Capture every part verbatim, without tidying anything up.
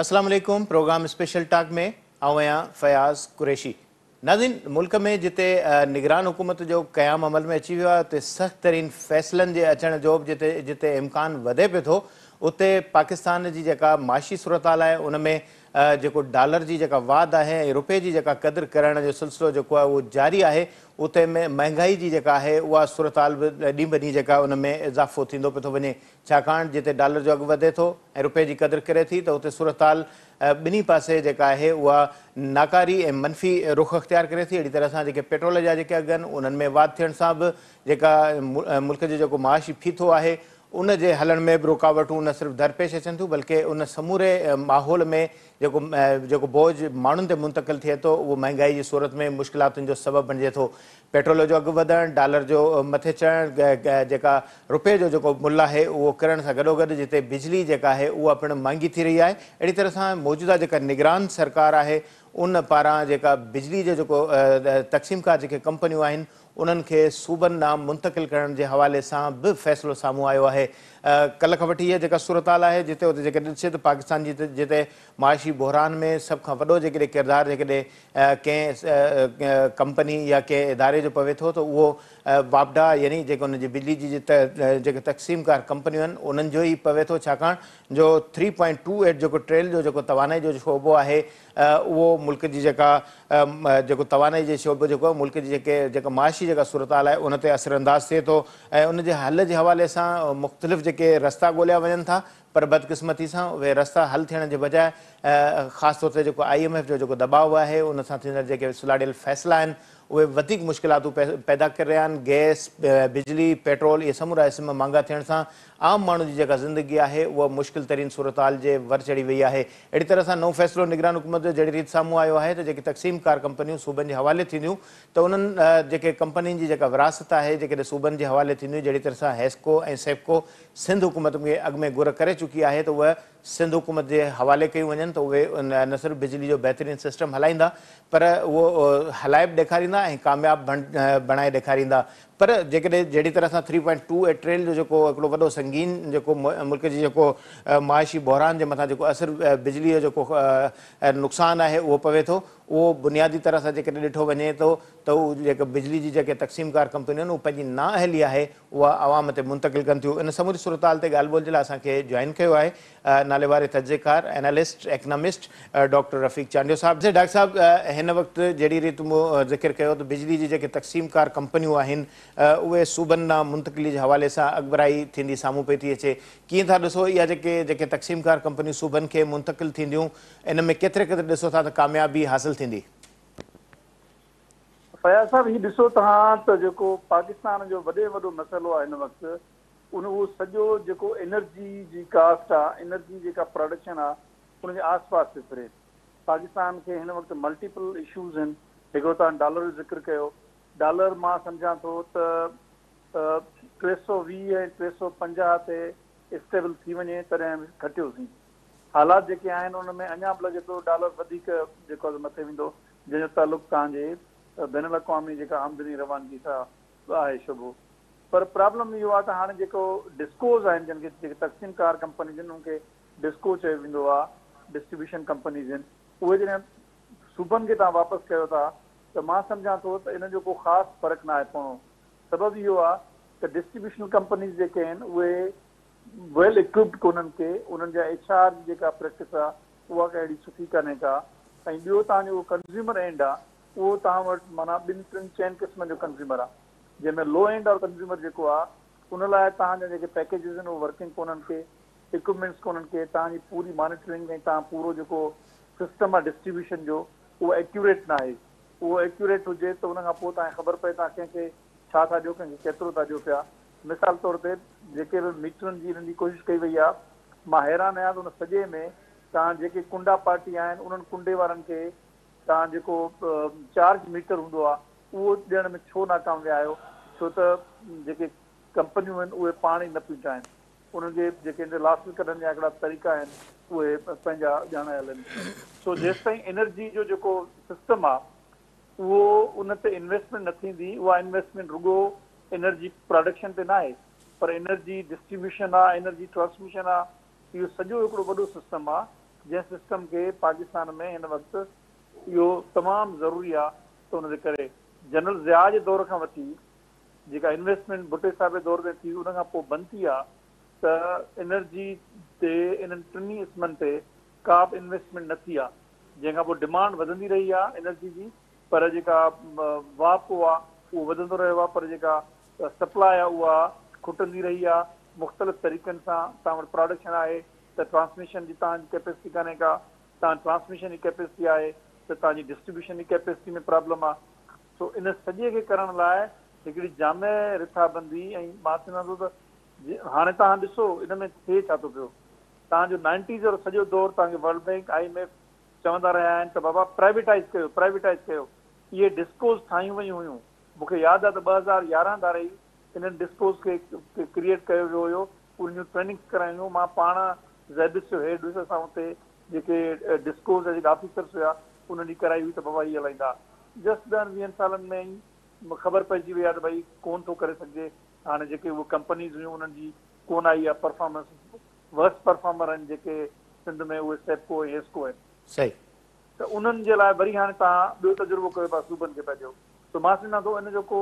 अस्सलाम वालेकुम। Programme special talk में आऊं आहियां फयाज़ कुरैशी। नाज़रीन, मुल्क में जिते निगरान हुकूमत जो क़याम अमल में अची वियो आहे उते सख़्त तरीन फ़ैसिलनि जे अचण जो बि जिते जिते इम्कान वधे पियो थो, उते पाकिस्तान जी जेका माशी सूरत हाल आहे उन में जेको डॉलर जी जेका वाध आहे ऐं रुपए जी जेका क़दुरु करण जो सिलसिलो जेको आहे उहो जारी आहे। उते में महांगाई जी जेका आहे उहा सूरत हाल बि ॾींहुं ब ॾींहुं जेका उन में इज़ाफ़ो थींदो पियो थो वञे, छाकाणि जिते डॉलर जो अघु वधे थो ऐं रुपए जी क़दुरु करे थी त उते सूरत हाल ॿिन्ही पासे जेका आहे उहा नाकारी ऐं मनफ़ी रुख़ अख़्तियार करे थी। अहिड़ी तरह सां जेके पेट्रोल जा जेके अघु आहिनि उन्हनि में वाध थियण सां बि जेका मुल्क जो जेको माशी फीथो आहे उन जे हलण में बि रुकावटूं न सिर्फ़ु दरपेश अचनि थियूं बल्कि उन समूरे माहौल में जेको जेको बोझ माण्हुनि ते मुंतक़िल थिए थो उहो महांगाई जी सूरत में मुश्किलातुनि जो सबबु बणिजे थो। पेट्रोल जो अघु वधणु, डॉलर जो मथे चढ़णु, जेका रुपए जो जेको मुल्ह आहे उहो किरण सां गॾोगॾु जिते बिजली जेका आहे उहा पिणु महांगी थी रही आहे। अहिड़ी तरह सां मौजूदा जेका निगरान सरकार आहे उन पारां जेका बिजली जो जेको तक़सीमकार जेके कंपनियूं आहिनि उन्हनि खे सूबनि ॾांहुं मुंतक़िल करण जे हवाले सां बि फ़ैसिलो साम्हूं आयो आहे। कल्ह खां वठी इहा जेका सूरत हाल आहे जिते उते जेके ॾिसे त पाकिस्तान जी जिते माशी बहरान में सभ खां वॾो जेकॾहिं किरदारु जेकॾहिं कंहिं कंपनी या कंहिं इदारे जो पवे थो त उहो वापडा यानी जेके उनजी बिजली जी जेके तक़सीमकार कंपनियूं आहिनि उन्हनि जो ई पवे थो, छाकाणि जो थ्री पॉइंट टू एट जेको ट्रेल जो जेको तवानाई जो शोबो आहे उहो मुल्क जी जेका जेको तवानाई जे शोबो जेको आहे मुल्क जी जेके जेका माशी जेका सूरत हाल आहे उन ते असरअंदाज़ थिए थो ऐं उन जे हल जे हवाले सां मुख़्तलिफ़ जेके रस्ता ॻोल्हिया वञनि था, पर बदकिस्मती सां उहे रस्ता हल थियण जे बजाए ख़ासि तौर ते जेको आई एम एफ जो जेको दबाव आहे उन सां थींदड़ जेके सुलाड़ियल फ़ैसिला आहिनि उहे वधीक मुश्किलातूं पैदा करे रहिया आहिनि। गैस, बिजली, पेट्रोल इहे समूरा इस्म महांगा थियण सां आम माण्हू जी जेका ज़िंदगी आहे उहा मुश्किल तरीन सूरत हाल जे वर चढ़ी वई आहे। अहिड़ी तरह सां नओं फ़ैसिलो निगरान हुकूमत जो जहिड़ी रीति साम्हूं आयो आहे त जेके तक़सीमकार कंपनियूं सूबनि जे हवाले थींदियूं त उन्हनि जेके कंपनियुनि जी जेका विरासत आहे जेकॾहिं सूबनि जे हवाले थींदियूं, जहिड़ी तरह सां हैस्को ऐं सेप्को सिंध हुकूमत में अॻु में घुर करे चुकी आहे त उहा सिंध हुकूमत जे हवाले कयूं वञनि त उहे न सिर्फ़ु बिजली जो बहितरीनु सिस्टम हलाईंदा पर उहो हलाए बि ॾेखारींदा ऐं कामयाबु बणाए ॾेखारींदा। पर जेकॾहिं जहिड़ी तरह सां three point two eight trillion जो जेको हिकिड़ो वॾो संगीन जेको मुल्क जी जेको माशी बहरान जे मथां जेको असरु बिजलीअ जो जेको नुक़सानु आहे उहो पवे थो, उहो बुनियादी तरह सां जेकॾहिं ॾिठो वञे थो त उहो जेके बिजली जी जेके तक़सीमकार कंपनियूं आहिनि उहे पंहिंजी नाअहली आहे उहा आवाम ते मुंतक़िल कनि थियूं। इन समूरी सूरत हाल ते ॻाल्हि ॿोल जे लाइ असांखे जॉइन कयो आहे नाले वारे तजुज़ेकार analyst economist doctor Rafiq Chandio साहब। जे डॉक्टर साहब, हिन वक़्तु जहिड़ी रीति मूं ज़िक्र कयो त बिजली जी जेके तक़सीमकार कंपनियूं आहिनि उहे सूबनि ॾांहुं मुंतक़िली जे हवाले सां अॻिभराई थींदी साम्हूं पई थी अचे, कीअं था ॾिसो इहा जेके जेके तक़सीमकार कंपनियूं सूबनि खे मुंतक़िल थींदियूं इन में केतिरे क़दुरु ॾिसो था त कामयाबी हासिलु थींदी? फयाज़ साहब, हीउ ॾिसो तव्हां त जेको पाकिस्तान जो वॾे वॾो मसइलो आहे हिन वक़्तु उन उहो सॼो जेको एनर्जी जी कास्ट आहे, एनर्जी जेका प्रोडक्शन आहे उनजे आस पास थी फिरे। पाकिस्तान खे हिन वक़्तु मल्टीपल इशूज़ आहिनि। हिकिड़ो तव्हां डॉलर जो ज़िक्र कयो, डॉलर मां सम्झां थो त टे सौ वीह ऐं टे सौ पंजाह ते स्टेबल थी वञे तॾहिं घटियोसीं। हालात जेके आहिनि उन में अञा बि लॻे थो डॉलर वधीक जेको आहे मथे वेंदो, जंहिंजो तालुक़ु तव्हांजे बैन अल-अक़वामी जेका आमदनी रवानगी सां आहे शुबो। पर प्रॉब्लम इहो आहे त हाणे जेको डिस्कोज़ आहिनि जिन खे जेके तक़सीमकार कंपनी जिन उनखे डिस्को चयो वेंदो आहे, डिस्ट्रीब्यूशन कंपनीज़ आहिनि, उहे जॾहिं सूबनि खे तव्हां वापसि कयो था त मां सम्झां थो त इन जो को ख़ासि फ़र्क़ु न आहे पवणो। सबबु इहो आहे त डिस्ट्रीब्यूशन कंपनीज़ जेके आहिनि उहे वेल इक्विप्ड कोन्हनि के, उन्हनि जा एच आर जी जेका प्रैक्टिस आहे उहा का अहिड़ी सुठी कान्हे का, ऐं ॿियो तव्हांजो कंज़्यूमर एंड आहे उहो तव्हां वटि माना ॿिनि टिनि चइनि क़िस्मनि जो कंज़्यूमर आहे, जंहिंमें लो एंड और कंज़्यूमर जेको आहे उन लाइ तव्हांजा जेके पैकेजिस आहिनि उहे वर्किंग कोन्हनि के, इक्विपमेंट्स कोन्हनि के, तव्हांजी पूरी मॉनिटरिंग ऐं तव्हां पूरो जेको सिस्टम आहे डिस्ट्रीब्यूशन जो उहो एक्यूरेट न आहे। उहो एक्यूरेट हुजे त उन खां पोइ तव्हांखे ख़बर पए तव्हां कंहिंखे छा था ॾियो, कंहिंखे केतिरो था ॾियो पिया। मिसाल तौर ते जेके बि मीटरनि जी हिननि जी कोशिशि कई वई आहे, मां हैरान आहियां त उन सॼे में तव्हां जेके कुंडा पार्टी आहिनि उन्हनि कुंडे वारनि खे तव्हां जेको चार्ज मीटर हूंदो आहे उहो ॾियण में छो नाकाम विया आहियो? छो त जेके कंपनियूं आहिनि उहे पाण ई न पियूं चाहिनि, उन्हनि जे जेके लास्ट कढण जा हिकिड़ा तरीक़ा आहिनि उहे पंहिंजा ॼाणायल आहिनि। सो जेसिताईं एनर्जी जो जेको सिस्टम आहे उहो उन ते इन्वेस्टमेंट न थींदी, उहा इन्वेस्टमेंट रुॻो एनर्जी प्रोडक्शन ते न आहे पर एनर्जी डिस्ट्रीब्यूशन आहे, एनर्जी ट्रांसमिशन आहे, इहो सॼो हिकिड़ो वॾो सिस्टम आहे। जंहिं सिस्टम खे पाकिस्तान में हिन वक़्तु इहो तमामु ज़रूरी आहे त उनजे करे जनरल ज़िया जे दौर खां वठी जेका इन्वेस्टमेंट भुटे साहिब जे दौर ते थी उन खां पोइ बंदि थी आहे त एनर्जी ते इन्हनि टिनी इस्मनि ते का बि इन्वेस्टमेंट न थी आहे जंहिंखां पोइ डिमांड वधंदी रही आहे एनर्जी जी पर जेका वापो आहे उहो वधंदो रहियो आहे पर जेका सप्लाई आहे उहा खुटंदी रही आहे मुख़्तलिफ़ तरीक़नि सां तव्हां वटि प्रोडक्शन आहे त ट्रांसमिशन जी तव्हांजी कैपेसिटी कान्हे का तव्हां ट्रांसमिशन जी कैपेसिटी आहे त तव्हांजी डिस्ट्रीब्यूशन जी कैपेसिटी में प्रॉब्लम आहे सो इन सॼे खे करण लाइ हिकिड़ी जामे रिथाबंदी ऐं मां चवंदा थो त हाणे तव्हां ॾिसो इन में थिए छा थो पियो तव्हांजो नाइंटीज़ जो सॼो दौरु तव्हांखे world bank I M F चवंदा रहिया आहिनि त बाबा प्राइवेटाइज़ कयो प्राइवेटाइज़ कयो इहे डिस्कोस ठाहियूं वयूं हुयूं मूंखे यादि आहे त ॿ हज़ार यारहं धारे ई इन्हनि डिस्कोस खे क्रिएट कयो वियो हुयो उन जूं ट्रेनिंग्स करायूं मां पाण ज़ेबिस जो हेड हुयुसि असां हुते जेके डिस्कोस जा जेका ऑफिसर्स हुआ उन्हनि जी कराई हुई त बाबा इहे हलाईंदा जस्ट ॾहनि वीहनि सालनि में ई ख़बर पइजी वई आहे त भई कोन थो करे सघिजे हाणे जेके उहे कंपनीज़ हुयूं उन्हनि जी कोन आई आहे परफॉर्मेंस वर्स्ट परफॉर्मर आहिनि जेके सिंध में उहे सेप्को ऐं एस्को आहिनि सही त उन्हनि जे लाइ वरी हाणे तव्हां ॿियो तजुर्बो कयो पिया सूबनि खे पंहिंजो त मां सम्झां थो इन जो को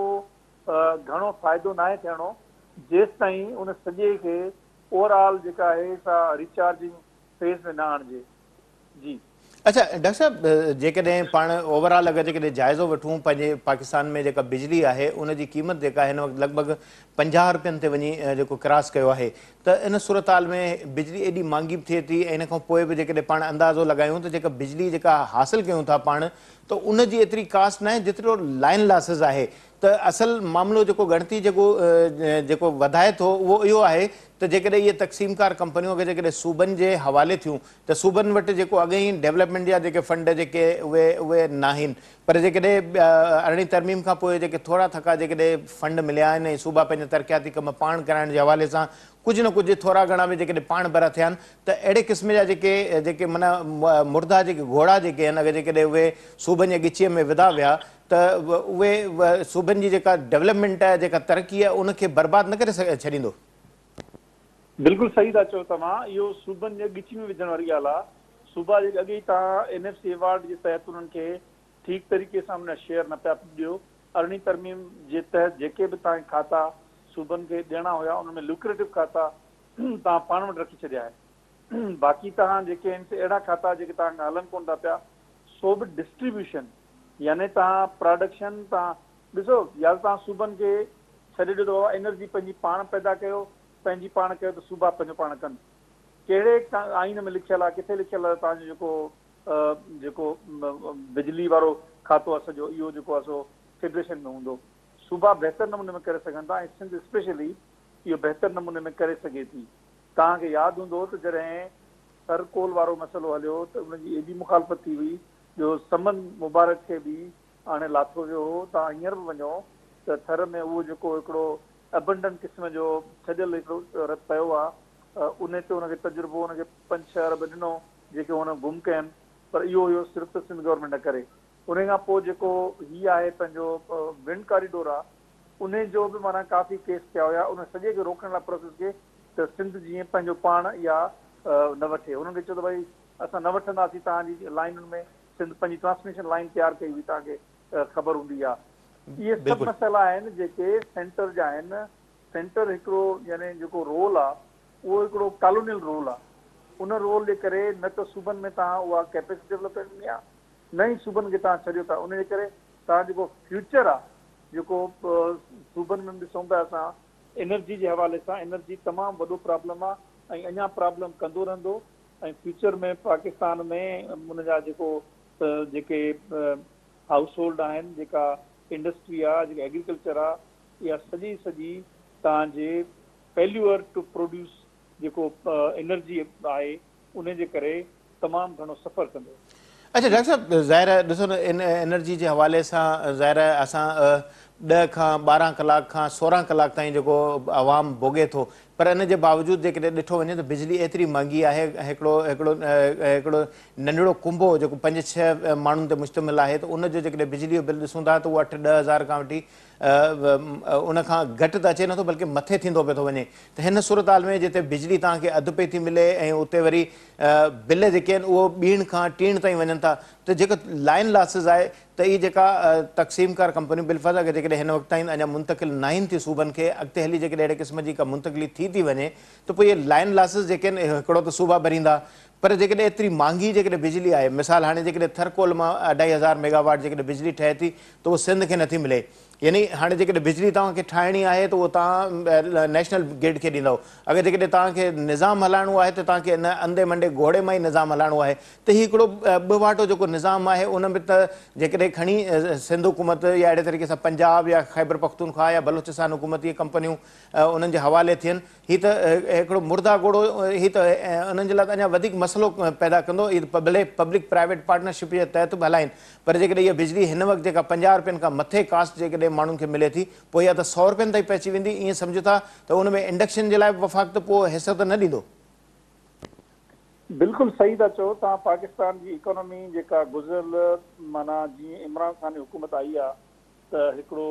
घणो फ़ाइदो नाहे थियणो जेसि ताईं उन सॼे खे ओवरऑल जेका आहे सा रिचार्जिंग फेज़ में न आणिजे जी अच्छा डॉक्टर साहब जेकॾहिं पाण ओवरऑल अगरि जेकॾहिं जाइज़ो वठूं पंहिंजे पाकिस्तान में जेका बिजली आहे उनजी क़ीमत जेका हिन वक़्तु लॻभॻि पंजाह रुपयनि ते वञी जेको क्रॉस कयो आहे त इन सूरत हाल में बिजली एॾी महांगी बि थिए थी ऐं इन खां पोइ बि जेकॾहिं पाण अंदाज़ो लॻायूं त जेका बिजली जेका हासिलु कयूं था पाण त उनजी एतिरी कास्ट न आहे जेतिरो लाइन लॉसिस आहे त असल मामिलो जेको गणती जेको जेको वधाए थो उहो इहो आहे त जेकॾहिं इहे तक़सीमकार कंपनियूं अगरि जेकॾहिं सूबनि जे हवाले थियूं त सूबनि वटि जेको अॻे ई डेवलपमेंट जा जेके फंड जेके उहे उहे न आहिनि पर जेकॾहिं अरिड़हीं तरमीम खां पोइ जेके थोरा थका जेकॾहिं फंड मिलिया आहिनि ऐं सूबा पंहिंजा तरक़ियाती कम पाण कराइण जे हवाले सां कुझु न कुझु थोरा घणा बि जेकॾहिं पाण भरा थिया आहिनि त अहिड़े क़िस्म जा जेके जेके माना मुर्दा जेके घोड़ा जेके आहिनि अगरि जेकॾहिं उहे सूबनि जे ॻिचीअ में विधा विया त उहे सूबनि जी जेका डेवलपमेंट आहे जेका तरक़ी आहे उनखे बर्बादु न करे सघे छॾींदो बिल्कुलु सही था चओ तव्हां इहो सूबनि जे ॻिची में विझण वारी ॻाल्हि आहे सूबा जे अॻे ई तव्हां एन एफ सी अवार्ड जे तहत उन्हनि खे ठीकु तरीक़े सां उन शेयर न पिया ॾियो अरिड़हीं तरमीम जे तहत जेके बि तव्हांखे खाता सूबनि खे ॾियणा हुया उन में लुक्रेटिव खाता तव्हां पाण वटि रखी छॾिया आहे बाक़ी तव्हां जेके आहिनि अहिड़ा खाता जेके तव्हांखे हलनि कोन था पिया सो बि डिस्ट्रीब्यूशन यानी तव्हां प्रोडक्शन तव्हां ॾिसो या तव्हां सूबनि खे छॾे ॾिनो आहे एनर्जी पंहिंजी पाण पैदा कयो पंहिंजी पाण कयो त सूबा पंहिंजो पाण कनि कहिड़े आइन में लिखियलु आहे किथे लिखियलु आहे तव्हांजो जेको जेको बिजली वारो खातो आहे सॼो इहो जेको आहे सो फेडरेशन में हूंदो सूबा बहितर नमूने में करे सघनि था ऐं सिंध स्पेशली इहो बहितर नमूने में करे सघे थी तव्हांखे यादि हूंदो त जॾहिं सरकोल वारो मसइलो हलियो त उनजी एॾी मुखालफ़त थी हुई जो समन मुबारक खे बि हाणे लाथो वियो हो तव्हां हींअर बि वञो त थर में उहो जेको हिकिड़ो अबंडन क़िस्म जो छॾियल हिकिड़ो रत पियो आहे उन ते हुनखे तजुर्बो हुनखे पंज छह अरब ॾिनो जेके हुन गुम कया आहिनि पर इहो इहो सिर्फ़ु त सिंध गवर्नमेंट न करे उन खां पोइ जेको हीअ आहे पंहिंजो विंड कॉरिडोर आहे उन जो बि माना काफ़ी केस कया हुया उन सॼे खे रोकण लाइ प्रोसेस खे त सिंध जीअं पंहिंजो पाण इहा न वठे उन्हनि खे चयो त भई असां न वठंदासीं तव्हांजी लाइनुनि में सिंध पंहिंजी ट्रांसमिशन लाइन तयारु कई हुई तव्हांखे ख़बर हूंदी आहे इहे सभु मसइला आहिनि जेके सेंटर जा आहिनि सेंटर हिकिड़ो यानी जेको रोल आहे उहो हिकिड़ो कॉलोनियल रोल आहे उन रोल जे करे न त सूबनि में तव्हां उहा कैपेसिटी डेवलप करणी आहे न ई सूबनि खे तव्हां छॾियो था उनजे करे तव्हां जेको फ्यूचर आहे जेको सूबनि में ॾिसूं था असां एनर्जी जे हवाले सां एनर्जी तमामु वॾो प्रॉब्लम आहे ऐं अञा प्रॉब्लम कंदो रहंदो ऐं फ्यूचर में पाकिस्तान में उनजा जेको जेके हाउस होल्ड आहिनि जेका इंडस्ट्री आहे जेका एग्रीकल्चर आहे इहा सॼी सॼी तव्हांजे फेल्यूअर टू प्रोड्यूस जेको एनर्जी आहे उन जे करे तमामु घणो सफ़र कंदो अच्छा डॉक्टर साहब ज़ाहिर ॾिसो न इन एनर्जी जे हवाले सां ज़ाहिर असां ॾह खां ॿारहं कलाक खां सोरहं कलाक ताईं जेको आवाम भोॻे थो, पर इन जे बावजूदि जेकॾहिं ॾिठो वञे त बिजली एतिरी महांगी आहे। हिकिड़ो हिकिड़ो हिकिड़ो नंढिड़ो कुंबो जेको पंज छह माण्हुनि ते मुश्तमिल आहे, त उनजो जेकॾहिं बिजली जो बिल ॾिसूं था त उहो अठ ॾह हज़ार खां वठी उन खां घटि त अचे नथो, बल्कि मथे थींदो पियो थो वञे। त हिन सूरत हाल में जिते बिजली तव्हांखे अधु पई थी मिले ऐं उते वरी बिल जेके आहिनि उहो ॿीण खां टीण ताईं वञनि था, त जेको लाइन लॉसिस आहे त इहा जेका तक़सीमकार कंपनियूं बिलफ़र्ज़ अगरि जेकॾहिं हिन वक़्त ताईं अञा मुंतक़िल न आहिनि थियूं सूबनि खे, अॻिते हली जेकॾहिं अहिड़े क़िस्म जी का मुंतक़िली थी थी वञे त पोइ इहे लाइन लॉसिस जेके आहिनि हिकिड़ो त सूबा भरींदा। पर जेकॾहिं एतिरी महांगी जेकॾहिं बिजली आहे, मिसाल हाणे जेकॾहिं थरकोल मां अढाई हज़ार मेगावाट जेकॾहिं बिजली ठहे थी त उहो सिंध खे नथी मिले। यानी हाणे जेकॾहिं बिजली तव्हांखे ठाहिणी आहे त उहो तव्हां नेशनल ग्रिड खे ॾींदव। अगरि जेकॾहिं तव्हांखे निज़ाम हलाइणो आहे त तव्हांखे इन अंधे मंडे घोड़े मां ई निज़ाम हलाइणो आहे। त हीउ हिकिड़ो ॿ वाटो जेको निज़ाम आहे उन में त जेकॾहिं खणी सिंध हुकूमत या अहिड़े तरीक़े सां पंजाब या ख़ैबर पख्तूनख्वा या बलूचिस्तान हुकूमत इहे कंपनियूं उन्हनि जे हवाले थियनि, हीअ त हिकिड़ो मुर्दा घोड़ो, हीअ त उन्हनि जे लाइ त अञा वधीक मसइलो पैदा कंदो। हीअ भले पब्लिक प्राइवेट पार्टनरशिप जे तहत बि हलाइनि, पर जेकॾहिं इहा बिजली हिन वक़्तु जेका पंजाह रुपयनि खां मथे कास्ट जेकॾहिं माण्हुनि खे मिले थी, पोइ इहा त सौ रुपयनि ताईं पहुची वेंदी। ईअं सम्झो था त उन में इंडक्शन जे लाइ वफ़ाक़ त पोइ हिसो त न ॾींदो। बिल्कुलु सही था चओ तव्हां। पाकिस्तान जी इकोनॉमी जेका गुज़िरियल माना जीअं इमरान ख़ान जी हुकूमत आई आहे त हिकिड़ो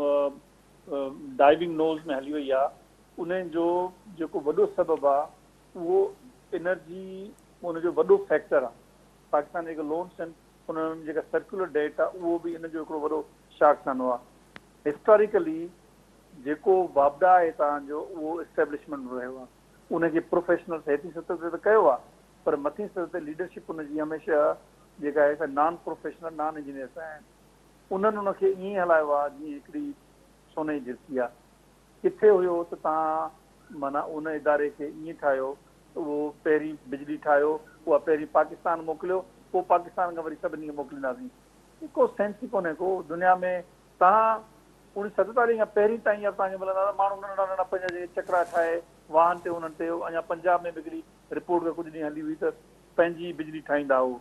डाइविंग नोज़ में हली वई आहे। उन जो जेको वॾो सबबु आहे उहो एनर्जी, उनजो वॾो फैक्टर आहे। पाकिस्तान जेको लोन्स आहिनि उन्हनि जेका सर्कुलर डेट आहे उहो बि इन जो हिकिड़ो वॾो शाखसानो आहे। हिस्टोरिकली जेको वापदा आहे तव्हांजो उहो इस्टेब्लिशमेंट रहियो आहे, उनखे प्रोफेशनल्स हेठि सतह ते त कयो आहे, पर मथे सतह ते लीडरशिप उनजी हमेशह जेका आहे नॉन प्रोफेशनल नॉन इंजीनियर्स आहिनि। उन्हनि उनखे ईअं हलायो आहे जीअं हिकिड़ी सोने जी झिरकी आहे। किथे हुयो त तव्हां माना उन इदारे खे ईअं ठाहियो त उहो पहिरीं बिजली ठाहियो, उहा पहिरीं पाकिस्तान मोकिलियो, पोइ पाकिस्तान खां वरी सभिनी खे मोकिलींदासीं। को सेंस ई कोन्हे को दुनिया में। तव्हां उणिवीह सौ सतेतालीह खां पहिरीं ताईं तव्हांखे मिलंदा माण्हू नंढा नंढा पंहिंजा जेके चकरा ठाहे वाहन ते उन्हनि ते, अञा पंजाब में बि हिकिड़ी रिपोर्ट में कुझु ॾींहं हली हुई त पंहिंजी बिजली ठाहींदा हो।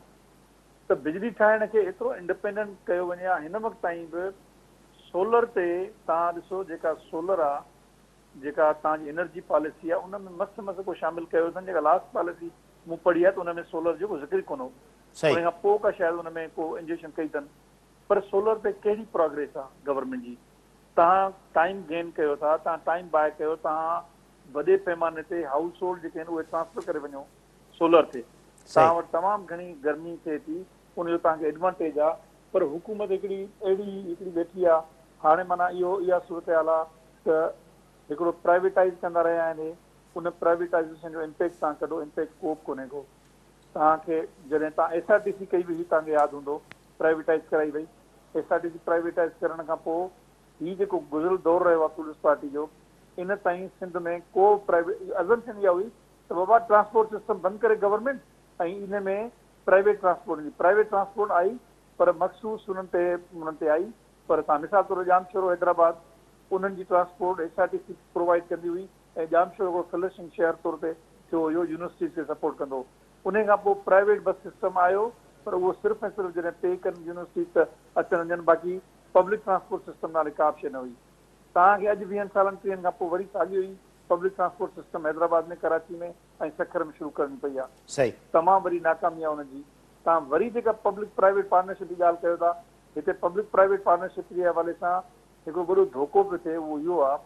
त बिजली ठाहिण खे एतिरो इंडिपेंडेंट कयो वञे आहे। हिन वक़्तु ताईं बि सोलर ते तव्हां ॾिसो, जेका सोलर आहे, जेका तव्हांजी एनर्जी पॉलिसी आहे, उन में मस्तु मस्तु को शामिलु कयो अथनि। जेका लास्ट पॉलिसी मूं पढ़ी आहे त उन में सोलर जो को ज़िक्र कोन हो। उन खां पोइ का शायदि उन में को इंजेक्शन कई अथनि। पर सोलर ते कहिड़ी प्रोग्रेस आहे गवर्नमेंट जी? तव्हां टाइम गेन कयो था, तव्हां टाइम बाय कयो, तव्हां वॾे पैमाने ते हाउस होल्ड जेके आहिनि उहे ट्रांसफर करे वञो सोलर ते। तव्हां वटि तमामु घणी गर्मी थिए थी, उनजो तव्हांखे एडवांटेज आहे। पर हुकूमत हिकिड़ी अहिड़ी हिकिड़ी वेठी आहे हाणे, माना इहो इहा सूरत हाल आहे त हिकिड़ो प्राइवेटाइज़ कंदा रहिया आहिनि। उन प्राइवेटाइज़ेशन जो इम्पैक्ट तव्हां कढो, इम्पैक्ट को बि कोन्हे को। तव्हांखे जॾहिं तव्हां एस आर टी सी कई हुई, तव्हांखे यादि हूंदो, प्राइवेटाइज़ कराई वई। S R T C privatise करण खां पोइ हीउ जेको गुज़िरियल दौरु रहियो आहे पीपुल्स पार्टी जो, इन ताईं सिंध में को प्राइवेट अज़म्पशन इहा हुई त बाबा ट्रांसपोर्ट सिस्टम बंदि करे गवर्नमेंट, ऐं इन में प्राइवेट ट्रांसपोर्ट ईंदी। प्राइवेट ट्रांसपोर्ट आई पर मखसूस उन्हनि ते उन्हनि ते आई। पर तव्हां मिसाल तौर जामशोरो हैदराबाद, उन्हनि जी transport S R T C provide कंदी हुई, ऐं जामशोरो हिकिड़ो फ्लरिशिंग शहर तौर ते थियो हुयो, यूनिवर्सिटीज़ खे सपोर्ट कंदो। उन खां पोइ प्राइवेट बस सिस्टम आयो, पर उहो सिर्फ़ु ऐं सिर्फ़ु जॾहिं पे कनि यूनिवर्सिटीज़ त अचनि वञनि, बाक़ी पब्लिक ट्रांसपोर्ट सिस्टम नाले का बि शइ न हुई। तव्हांखे अॼु वीहनि सालनि टीहनि खां पोइ वरी साॻी हुई पब्लिक ट्रांसपोर्ट सिस्टम हैदराबाद में, कराची में ऐं सखर में शुरू करणी पई आहे। सही तमामु वरी नाकामी आहे हुनजी। तव्हां वरी जेका पब्लिक प्राइवेट पार्टनरशिप जी ॻाल्हि कयो था, हिते पब्लिक प्राइवेट पार्टनरशिप जे हवाले सां हिकिड़ो वॾो धोखो पियो थिए। उहो इहो आहे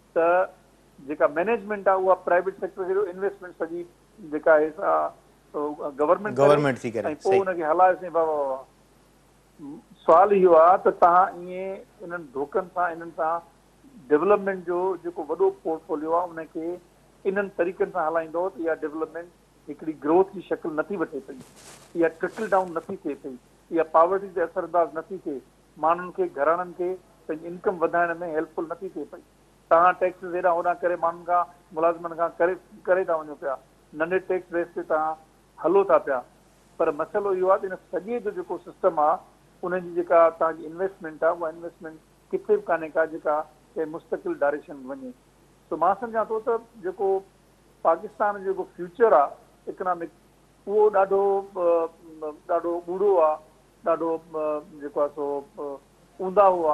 त जेका मैनेजमेंट आहे उहा प्राइवेट सेक्टर खे इन्वेस्टमेंट सॼी जेका आहे सा गवर्नमेंट गवर्नमेंट थी करे, ऐं पोइ हुनखे हलाएसीं। बाबा बाबा सुवाल इहो आहे त तव्हां ईअं इन्हनि धोखनि सां, इन्हनि सां डेवलपमेंट जो जेको वॾो पोर्टफोलियो आहे उनखे इन्हनि तरीक़नि सां हलाईंदो त इहा डेवलपमेंट हिकिड़ी ग्रोथ जी शक्ल नथी वठे पई, इहा ट्रिकल डाउन नथी थिए पई, इहा पॉवर्टी ते असरअंदाज़ नथी थिए, माण्हुनि खे घराणनि खे पंहिंजी इनकम वधाइण में हेल्पफुल नथी थिए पई। तव्हां टैक्स हेॾा होॾा करे माण्हुनि खां, मुलाज़िमनि खां करे करे था वञो पिया, नंढे टैक्स बेस ते तव्हां हलो था पिया। पर मसइलो इहो आहे त इन सॼे जो जेको सिस्टम आहे उनजी जेका तव्हांजी इन्वेस्टमेंट आहे, उहा इन्वेस्टमेंट किथे बि कान्हे का जेका कंहिं मुस्तक़िल डायरेक्शन वञे। त मां सम्झां थो त जेको पाकिस्तान जो जेको फ्यूचर आहे इकनॉमिक, उहो ॾाढो ॾाढो ॿूढ़ो आहे, ॾाढो जेको आहे सो ऊंधा हुआ।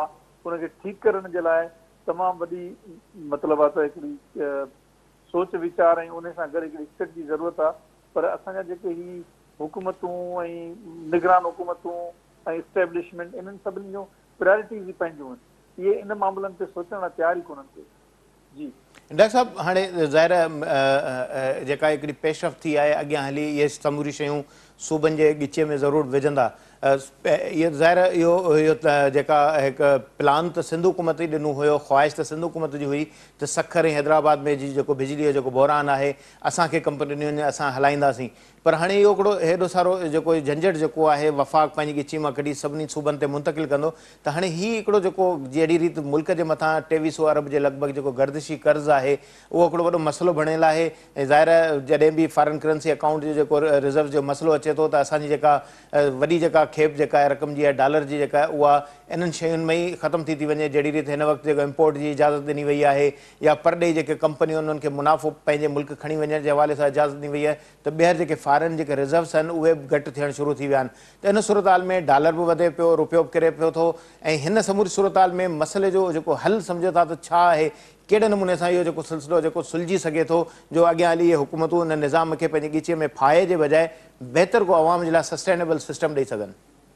उनखे ठीकु करण जे लाइ तमामु वॾी मतिलबु आहे त हिकिड़ी सोच वीचार ऐं उन सां गॾु हिकिड़ी स्टेट जी ज़रूरत आहे। पर असांजा जेके ही हुकूमतूं ऐं निगरान हुकूमतूं ऐं इस्टेब्लिशमेंट इन्हनि सभिनी जूं प्रायोरिटीज़ ई पंहिंजूं आहिनि, इहे इन मामलनि ते सोचण लाइ तयार ई कोन्हनि के। जी डॉक्टर साहब, हाणे ज़ाहिर जेका हिकिड़ी पेशरफ़ थी आहे अॻियां हली इहे समूरी शयूं सूबनि जे ॻिचे में ज़रूरु विझंदा। इहो ज़ाहिर इहो इहो त जेका हिकु प्लान त सिंध हुकूमत ई ॾिनो हुयो, ख़्वाहिश त सिंध हुकूमत जी हुई त सखर ऐं हैदराबाद में जी जेको बिजलीअ जो जेको बहिरान आहे असांखे कंपनियुनि असां हलाईंदासीं। पर हाणे इहो हिकिड़ो हेॾो सारो जेको झंझट जेको आहे वफ़ाक़ पंहिंजी ॻिची मां कढी सभिनी सूबनि ते मुंतक़िल कंदो, त हाणे हीउ हिकिड़ो जेको जहिड़ी रीति मुल्क जे मथां टेवीह सौ अरब जे लॻभॻि जेको गर्दिशी कर्ज़ु आहे उहो हिकिड़ो वॾो मसइलो बणियलु आहे। ऐं ज़ाहिर जॾहिं बि फॉरेन करेंसी अकाउंट जो जेको रिज़र्व जो मसइलो अचे थो त असांजी जेका वॾी जेका खेप जेका आहे रक़म जी आहे डॉलर जी जेका आहे उहा इन्हनि शयुनि में ई ख़तमु थी थी वञे। जहिड़ी रीति हिन वक़्तु जेको इम्पोर्ट जी इजाज़त ॾिनी वई आहे या परॾेही जेके कंपनियूं उन्हनि खे मुनाफ़ो पंहिंजे मुल्क खणी वञण जे हवाले सां इजाज़त ॾिनी वई आहे त ॿीहर जेके फॉरेन जेके रिज़र्व्स आहिनि उहे बि घटि थियणु शुरू थी विया आहिनि। त इन सूरत हाल में डॉलर बि वधे पियो, रुपयो बि किरे पियो थो। ऐं हिन समूरी सूरत हाल में मसइले जो जेको हल सम्झो था त छा आहे, कहिड़े नमूने सां इहो जेको सिलसिलो जेको सुलझी सघे थो जो अॻियां हली इहे हुकूमतूं हिन निज़ाम खे पंहिंजी ॻिचीअ में फाहे जे बजाए बहितर को अवाम जे लाइ सस्टेनेबल सिस्टम ॾेई सघनि।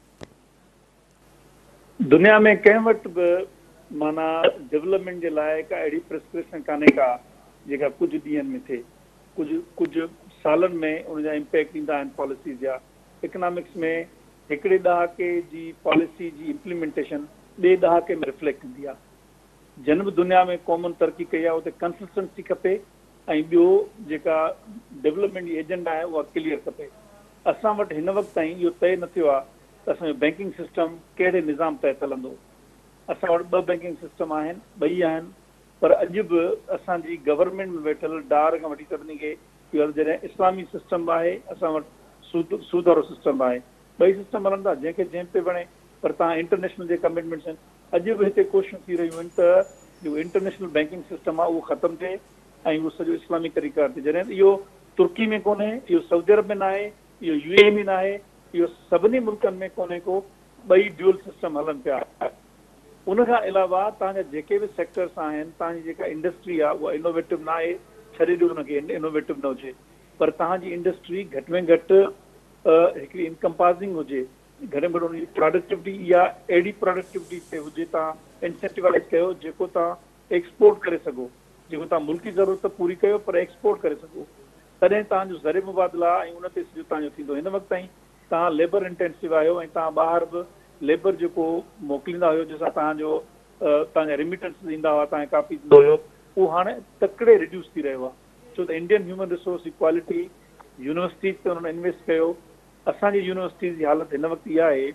दुनिया में कंहिं वटि बि माना डेवलपमेंट जे लाइ का अहिड़ी प्रिस्क्रिप्शन कान्हे का जेका कुझु ॾींहंनि में थिए, कुझु कुझु सालनि में उनजा इम्पैक्ट ईंदा आहिनि पॉलिसीज़ जा। इकोनॉमिक्स में हिकिड़े ॾहाके जी पॉलिसी जी इम्प्लीमेंटेशन ॿिए ॾहाके में रिफ्लेक्ट थींदी आहे। जन बि दुनिया में क़ौमुनि तरक़ी कई आहे उते कंसिस्टेंसी खपे ऐं ॿियो जेका डेवलपमेंट जी एजेंडा आहे उहा क्लियर खपे। असां वटि हिन वक़्तु ताईं इहो तय न थियो आहे त असांजो बैंकिंग सिस्टम कहिड़े निज़ाम तहत हलंदो। असां वटि ॿ बैंकिंग सिस्टम आहिनि, ॿई आहिनि, पर अॼु बि असांजी गवर्नमेंट में वेठल डार खां वठी सभिनी खे इहो जॾहिं इस्लामी सिस्टम आहे, असां वटि सूद सूद वारो सिस्टम आहे। ॿई सिस्टम हलंदा जंहिंखे जंहिं पे वणे। पर तव्हां इंटरनेशनल जे कमिटमेंट्स आहिनि, अॼु बि हिते कोशिशूं थी रहियूं आहिनि त जो इंटरनेशनल बैंकिंग सिस्टम आहे उहो ख़तमु थिए ऐं उहो सॼो इस्लामी तरीक़ा थिए। जॾहिं इहो तुर्की में कोन्हे, इहो सऊदी अरब में न आहे, इहो यू ए में न आहे, इहो सभिनी मुल्कनि में कोन्हे को, ॿई ड्यूअल सिस्टम हलनि पिया। उनखां अलावा तव्हांजा जेके बि सेक्टर्स आहिनि, तव्हांजी जेका इंडस्ट्री आहे उहा इनोवेटिव न आहे, छॾे ॾियो हुनखे इनोवेटिव न हुजे। पर तव्हांजी इंडस्ट्री घटि में घटि हिकिड़ी इनकम्पासिंग हुजे, घटि में घटि हुनजी प्रोडक्टिविटी या अहिड़ी प्रोडक्टिविटी ते हुजे तव्हां इंसेंटिवाइज़ कयो जेको तव्हां एक्सपोर्ट करे सघो, जेको तव्हां मुल्की ज़रूरत पूरी कयो पर एक्सपोर्ट करे सघो। तॾहिं तव्हांजो ज़रे मुबादला ऐं उन ते सॼो तव्हांजो थींदो। हिन वक़्तु ताईं तव्हां लेबर इंटेंसिव आहियो ऐं तव्हां ॿाहिरि बि लेबर जेको मोकिलींदा हुयो जंहिंसां तव्हांजो तव्हांजा रिमिटेंस ईंदा हुआ, तव्हांखे काफ़ी थींदो हुयो, उहो हाणे तकिड़े रिड्यूस थी रहियो आहे। छो त Indian human resource equality universities ते हुननि इन्वेस्ट कयो। असांजी यूनिवर्सिटीज़ जी हालत हिन वक़्तु इहा आहे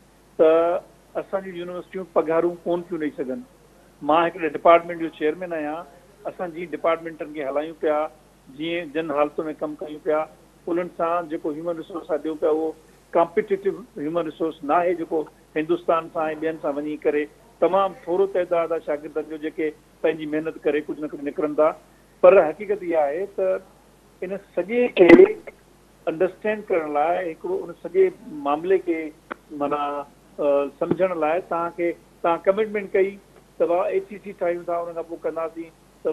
त असांजी यूनिवर्सिटियूं पघारूं कोन थियूं ॾेई सघनि। मां हिकिड़े डिपार्टमेंट जो चेयरमैन आहियां। असां जीअं डिपार्टमेंटनि खे हलायूं पिया, जीअं जिन हालतुनि में कमु कयूं पिया, उन्हनि सां जेको ह्यूमन रिसोर्स आहे ॾियूं पिया उहो कॉम्पिटिटिव ह्यूमन रिसोर्स न आहे जेको हिंदुस्तान सां ऐं ॿियनि सां वञी करे तमामु थोरो तइदाद आहे शागिर्दनि जो जेके पंहिंजी महिनत करे कुझु न कुझु निकिरनि था। पर हक़ीक़त इहा आहे त इन सॼे खे अंडरस्टैंड करण लाइ, हिकिड़ो उन सॼे मामले खे माना सम्झण लाइ तव्हांखे तव्हां कमिटमेंट कई त भाउ ए सी सी ठाहियूं था, उन खां पोइ कंदासीं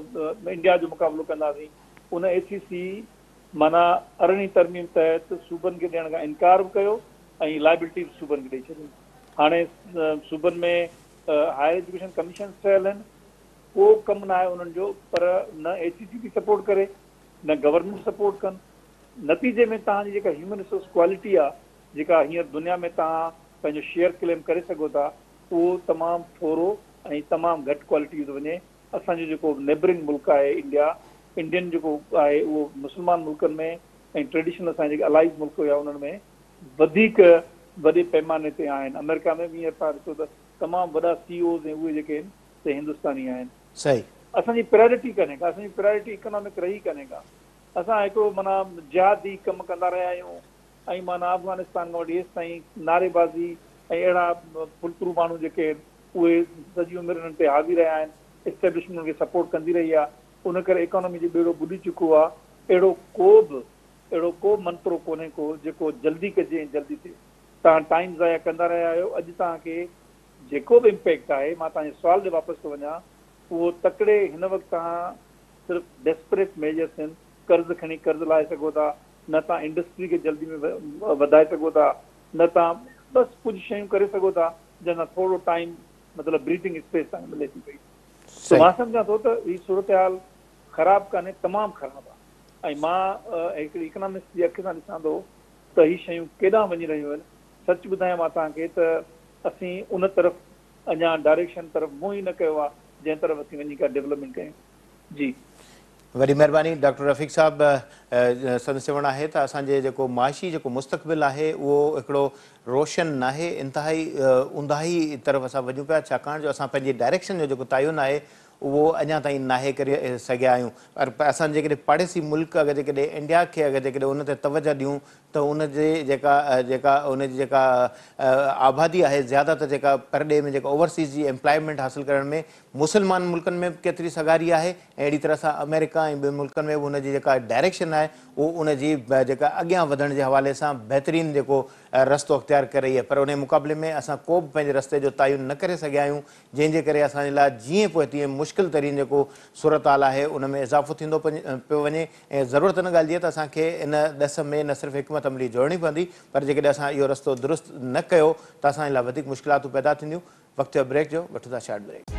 त इंडिया जो मुक़ाबिलो कंदासीं। उन ए सी सी माना अरिड़हीं तरमीम तहत सूबनि खे ॾियण खां इनकार बि कयो ऐं लाइबिलिटी सूबनि खे ॾेई छॾियूं। हाणे सूबनि में हायर एजुकेशन कमीशन ठहियल आहिनि, को कमु न आहे उन्हनि जो, पर न ए सी सी बि सपोर्ट करे न गवर्नमेंट सपोर्ट कनि। नतीजे में तव्हांजी जेका ह्यूमन रिसोर्स क्वालिटी आहे, जेका हींअर दुनिया में तव्हां पंहिंजो शेयर क्लेम करे सघो था, उहो तमामु थोरो ऐं तमामु घटि क्वालिटी थो वञे। असांजो जेको नेबरिंग मुल्क आहे इंडिया, इंडियन जेको आहे उहो मुस्लमान मुल्कनि में ऐं ट्रेडिशनल असांजे जेके अलाइज़ मुल्क हुया उन्हनि में वधीक वॾे पैमाने ते आहिनि। अमेरिका में बि हींअर तव्हां ॾिसो त तमामु वॾा सी ओज़ ऐं उहे जेके आहिनि से हिंदुस्तानी आहिनि। सही, असांजी प्रायोरिटी कान्हे का, असांजी प्रायोरिटी इकोनॉमिक रही कान्हे का। असां हिकिड़ो माना जिहादी कमु कंदा रहिया आहियूं ऐं माना अफ़गानिस्तान खां वठी हेसि ताईं नारेबाज़ी ऐं अहिड़ा फुलतरू माण्हू जेके आहिनि उहे सॼी उमिरि हिननि ते हावी रहिया आहिनि। इस्टेब्लिशमेंट खे सपोर्ट कंदी रही आहे, उन करे इकोनॉमी जो ॿेड़ो ॿुॾी चुको आहे। अहिड़ो को बि अहिड़ो को मंत्रो कोन्हे को जेको जल्दी कजे ऐं जल्दी थिए। तव्हां टाइम ज़ाया कंदा रहिया आहियो। अॼु तव्हांखे जेको बि इम्पैक्ट आहे, मां तव्हांजे सुवाल ते वापसि थो वञा, उहो तकिड़े हिन वक़्तु तव्हां सिर्फ़ु डेस्परेट मेजर्स आहिनि, कर्ज़ खणी कर्ज़ लाहे सघो था, न तव्हां इंडस्ट्री खे जल्दी में वधाए सघो था, न तव्हां बसि कुझु शयूं करे सघो था जंहिंसां थोरो टाइम मतिलबु ब्रीथिंग स्पेस तव्हांखे मिले थी पई। त मां सम्झां थो त हीअ सूरत हाल ख़राबु कान्हे, तमामु ख़राबु आहे। ऐं मां हिकिड़ी इकनॉमिस्ट जी अखि सां ॾिसां थो त हीअ शयूं केॾांहुं वञी रहियूं आहिनि। सच ॿुधायां मां तव्हांखे त असीं उन तरफ़ अञा डायरेक्शन तरफ़ मुंहुं ई न कयो आहे जंहिं तरफ़ असीं वञी करे डेवलपमेंट कयूं। जी वॾी महिरबानी डॉक्टर रफ़ीक साहब। संदसि चवणु आहे त असांजे जेको माशी जेको मुस्तक़बिल आहे उहो हिकिड़ो रोशन नाहे, इंतिहाई ऊंदाही तरफ़ असां वञूं पिया, छाकाणि जो असां पंहिंजी डायरेक्शन जो जेको तयन आहे उहो अञा ताईं नाहे करे सघिया आहियूं। पर असां जेकॾहिं पाड़ेसी मुल्क अगरि जेकॾहिं इंडिया खे अगरि जेकॾहिं उन ते तवजो ॾियूं त उनजे जेका जेका उनजी जेका आबादी आहे ज़्यादातर जेका परॾे में जेका ओवरसीज़ जी एम्प्लॉयमेंट हासिलु करण में मुस्लमान मुल्कनि में केतिरी सगारी आहे, ऐं अहिड़ी तरह सां अमेरिका ऐं ॿियनि मुल्कनि में बि उनजी जेका डायरेक्शन आहे उहो उनजी जेका अॻियां वधण जे हवाले सां बहितरीनु जेको रस्तो अख़्तियार करे रही आहे। पर उन मुक़ाबले में असां को बि पंहिंजे रस्ते जो तयन न करे सघिया आहियूं, जंहिंजे करे असांजे लाइ जीअं पोइ तीअं मुश्किल तरीन जेको सूरत हाल आहे उन में इज़ाफ़ो थींदो पियो वञे। ऐं ज़रूरत न ॻाल्हि जी आहे त असांखे इन ॾस में न सिर्फ़ु हिकमत अमली जोड़नी पवंदी, पर जेकॾहिं असां इहो रस्तो दुरुस्त न कयो त असांजे लाइ वधीक मुश्किलातूं पैदा थींदियूं। वक़्तु ब्रेक जो वठूं था शॉर्ट ब्रेक।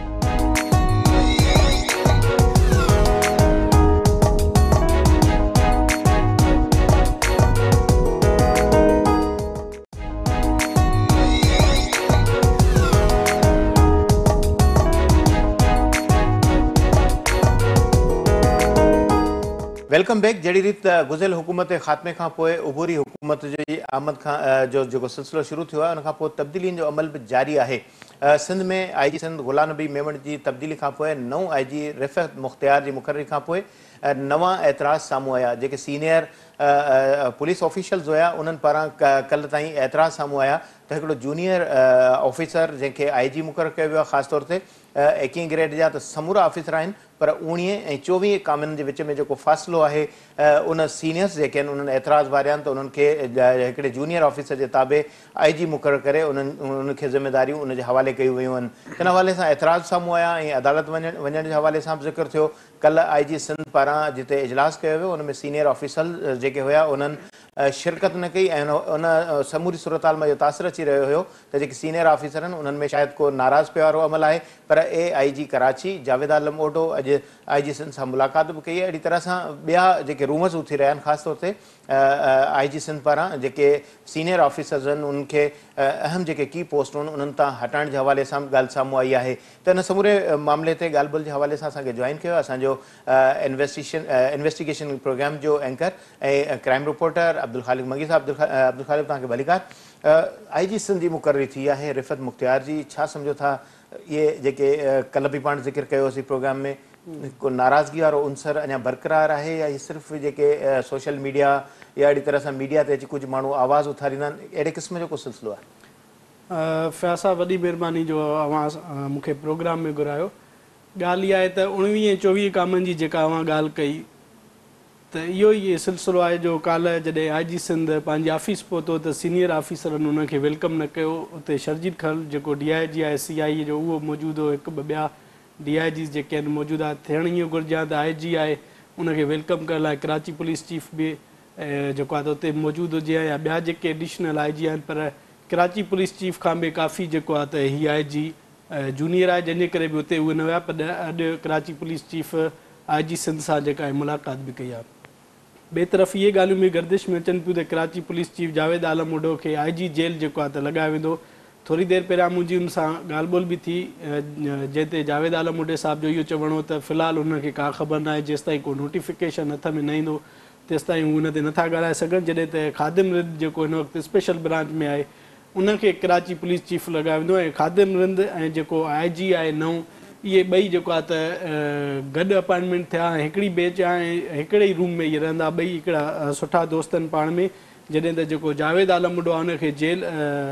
Welcome back. जहिड़ी रीत गुज़िरियल हुकूमत ख़ात्मे खां पोइ उभूरी हुकूमत जी आमद खां जो जेको सिलसिलो शुरू थियो आहे उन खां पोइ तब्दीलियुनि जो अमल बि जारी आहे। सिंध में आई जी सिंध गुलाम नबी मेमण जी तब्दीली खां पोइ नओं आई जी रिफ़त मुख़्तियार जी मुक़ररी खां पोइ नवां एतिराज़ साम्हूं आया। जेके सीनियर पुलिस ऑफिशल्स हुया उन्हनि पारां कल्ह ताईं एतिराज़ साम्हूं आया त हिकिड़ो जूनियर ऑफिसर जंहिंखे आई जी मुक़ररु कयो वियो आहे, ख़ासि तौर ते एकवीह ग्रेड जा त समूरा ऑफिसर आहिनि, पर उणिवीह ऐं चोवीह कामियुनि जे विच में जेको फ़ासिलो आहे उन सीनियर्स जेके आहिनि उन्हनि एतिराज़ वारिया आहिनि त उन्हनि खे हिकिड़े जूनियर ऑफिसर जे ताबे आई जी मुक़ररु करे उन्हनि उनखे ज़िमेदारियूं उनजे हवाले कयूं वयूं आहिनि। इन हवाले सां एतिराज़ साम्हूं आया ऐं अदालत वञण वञण जे हवाले सां बि ज़िक्र थियो। कल्ह आई जी सिंध पारां जिते इजलास कयो वियो उन में सीनियर ऑफिसर जेके हुया उन्हनि शिरकत न कई ऐं उन समूरी सूरत हाल में इहो तासिर अची रहियो हुयो त जेके सीनियर ऑफिसर आहिनि उन्हनि में शायदि को नाराज़ पियो वारो अमल आहे। पर ए आई जी कराची जावेद आलम ओडो अॼु आई जी सिंध सां मुलाक़ात बि कई आहे। अहिड़ी तरह सां ॿिया जेके रूमर्स उथी रहिया आहिनि, ख़ासि तौर ते आई जी सिंध पारां जेके सीनियर ऑफिसर्स आहिनि उन्हनि खे अहम जेके की पोस्ट आहिनि उन्हनि तां हटाइण जे हवाले सां ॻाल्हि साम्हूं आई आहे। त इन समूरे मामले ते ॻाल्हि ॿोल जे हवाले सां असांखे जॉइन कयो असांजो इन्वेस्टिशन इन्वेस्टिगेशन प्रोग्राम जो एंकर ऐं क्राइम रिपोर्टर अब्दुल ख़ालिक मगी साहब। अब्दुल ख़ालिक तव्हांखे भलीकार। आई जी सिंध जी मुक़ररी थी आहे रिफ़त मुख़्तियार जी, छा सम्झो था इहे जेके कल्ह बि पाण ज़िक्र कयोसीं प्रोग्राम में को नाराज़गी वारो उनसर अञा बरक़रार आहे या इहे सिर्फ़ु जेके सोशल मीडिया या अहिड़ी तरह सां मीडिया ते अची कुझु माण्हू आवाज़ उथारींदा आहिनि, अहिड़े क़िस्म जो को सिलसिलो आहे? फ़याज़ साहब वॾी महिरबानी जो अवां मूंखे प्रोग्राम में घुरायो। ॻाल्हि इहा आहे त उणिवीह चोवीह कामनि जी जेका अवां ॻाल्हि कई त इहो ई सिलसिलो आहे जो काल्ह जॾहिं आई जी सिंध पंहिंजी ऑफिस पहुतो त सीनियर ऑफिसरनि उनखे वेलकम न कयो। उते शर्जीत खल जेको डी आई जी आहे सी आई जो उहो मौजूदु हो, हिकु ॿ ॿिया डी आई जी जेके आहिनि मौजूदा थियण इहो घुरिजे हा त आई जी आहे उनखे वेलकम करण लाइ कराची पुलिस चीफ बि जेको आहे त उते मौजूदु हुजे या ॿिया जेके एडिशनल आई जी आहिनि। पर कराची पुलिस चीफ खां बि काफ़ी जेको आहे त हीअ आई जी जूनियर आहे जंहिंजे करे बि उते उहे न विया। पर अॼु Karachi police chief I G Sindh सां जेका आहे मुलाक़ात बि कई आहे। ॿिए तरफ़ इहे ॻाल्हियूं बि गर्दिश में अचनि पियूं त कराची पुलिस चीफ जावेद आलम ओडो खे आई जी जेल जेको आहे त लॻायो वेंदो। थोरी देरि पहिरियां मुंहिंजी हुन सां ॻाल्हि ॿोल बि थी जंहिं ते जावेद आलम ओडे साहिब जो इहो चवणो हो त फ़िलहालु हुनखे का ख़बर न आहे, जेसि ताईं को नोटिफिकेशन हथ में न ईंदो तेसि ताईं हू हुन ते नथा ॻाल्हाए सघनि। जॾहिं त ख़ादिम रिंद जेको हिन वक़्तु स्पेशल ब्रांच में आहे उनखे कराची पुलिस चीफ लॻायो वेंदो ऐं ख़ादिम रिंद ऐं जेको आई जी आहे नओं इहे ॿई जेको आहे त गॾु अपॉइंटमेंट थिया ऐं हिकिड़ी बेच आहे ऐं हिकिड़े ई रूम में इहे रहंदा ॿई हिकिड़ा सुठा दोस्त आहिनि पाण में। जॾहिं त जेको जावेद आलम ओडो आहे उनखे जेल